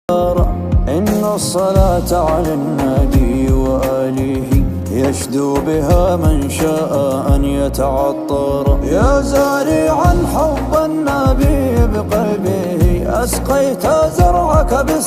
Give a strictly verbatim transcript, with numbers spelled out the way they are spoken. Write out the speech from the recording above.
إن الصلاة على النبي وآله يشدو بها من شاء أن يتعطر. يا زارعا حب النبي بقلبه أسقيت زرعك